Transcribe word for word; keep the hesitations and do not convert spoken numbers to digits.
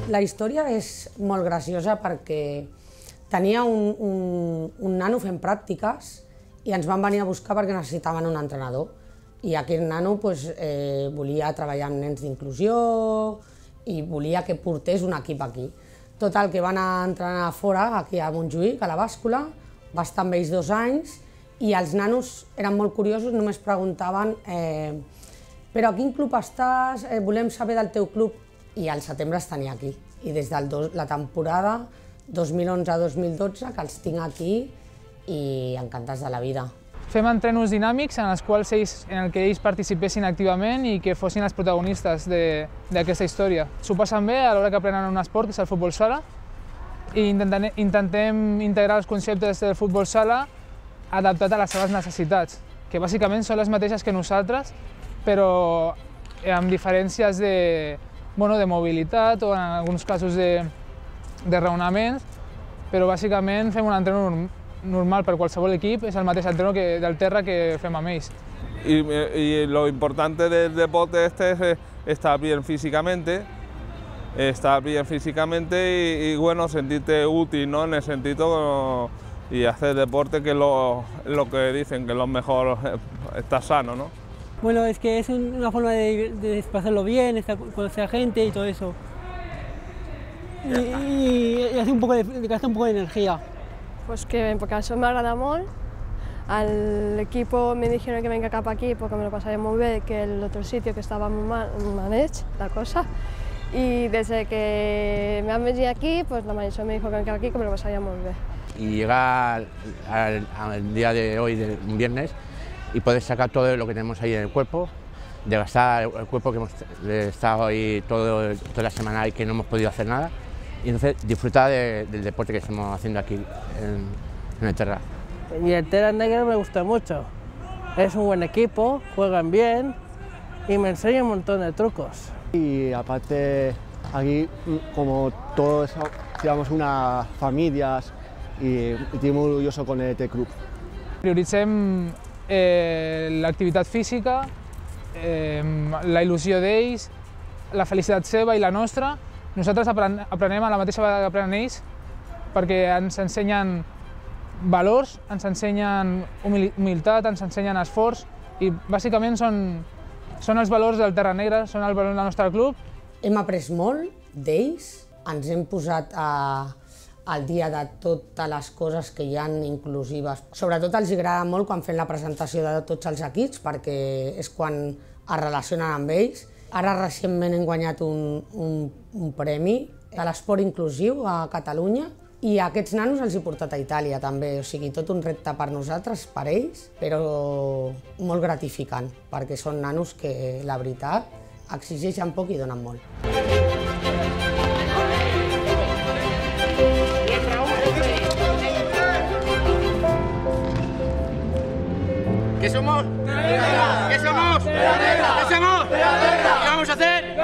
La història és molt graciosa perquè tenia un, un, un nano fent pràctiques i ens van venir a buscar perquè necessitaven un entrenador. I aquest nano pues, eh, volia treballar amb nens d'inclusió i volia que portés un equip aquí. Total, que van a entrenar fora, aquí a Montjuïc, a la bàscula, va estar amb ells dos anys i els nanos eren molt curiosos, només preguntaven eh, però a quin club estàs? Eh, volem saber del teu club. I al setembre els tenia aquí. I des de la temporada dos mil onze a dos mil dotze que els tinc aquí i encantats de la vida. Fem entrenos dinàmics en els quals ells, en el que ells participessin activament i que fossin els protagonistes d'aquesta història. S'ho passen bé a l'hora que aprenen un esport, que és el futbol sala, i intentem, intentem integrar els conceptes del futbol sala adaptat a les seves necessitats, que bàsicament són les mateixes que nosaltres, però amb diferències de, bueno, de mobilitat o en alguns casos de, de raonaments, però bàsicament fem un entreno normal per qualsevol equip, és el mateix entreno que, del terra que fem amb ells. Y, y lo importante del deporte este es estar bien físicamente, estar bien físicamente y, y bueno, sentirte útil, ¿no? En el sentido y hacer deporte, que es lo, lo que dicen, que es lo mejor, estar sano, ¿no? Bueno, es que es una forma de, de pasarlo bien, estar, conocer a gente y todo eso. Y, y, y hace un poco de, gasta un poco de energía. Pues que porque això m'agrada molt. Al equipo me dijeron que venga cap aquí porque me lo pasaría muy bien, que el otro sitio que estaba muy mal, mal la cosa. Y desde que me han venido aquí, pues la Marisol me dijo que venga aquí, que me lo pasaría muy bien. Y llegar al, al día de hoy, de un viernes, y poder sacar todo lo que tenemos ahí en el cuerpo, de gastar el cuerpo que hemos estado ahí todo, toda la semana y que no hemos podido hacer nada, y entonces disfrutar de, del deporte que estamos haciendo aquí en, en el Terra. Y el Terra Negre me gusta mucho, es un buen equipo, juegan bien y me enseñan un montón de trucos. Y aparte aquí como todos llevamos unas familias y estoy muy orgulloso con el T-Club. Prioritzem eh, l'activitat física, eh, la il·lusió d'ells, la felicitat seva i la nostra. Nosaltres apren aprenem a la mateixa vegada que aprenen ells perquè ens ensenyen valors, ens ensenyen humil humilitat, ens ensenyen esforç i bàsicament són, són els valors del Terra Negra, són els valors del nostre club. Hem après molt d'ells, ens hem posat a al dia de totes les coses que hi ha inclusives. Sobretot els agrada molt quan fem la presentació de tots els equips, perquè és quan es relacionen amb ells. Ara recentment hem guanyat un, un, un premi de l'esport inclusiu a Catalunya i a aquests nanos els he portat a Itàlia també, o sigui, tot un repte per nosaltres, per ells, però molt gratificant, perquè són nanos que, la veritat, exigeixen poc i donen molt. ¿Qué somos? ¡Terra Negra! ¿Qué somos? ¡Terra Negra! ¿Qué somos? ¡Terra Negra! ¿Qué vamos a hacer?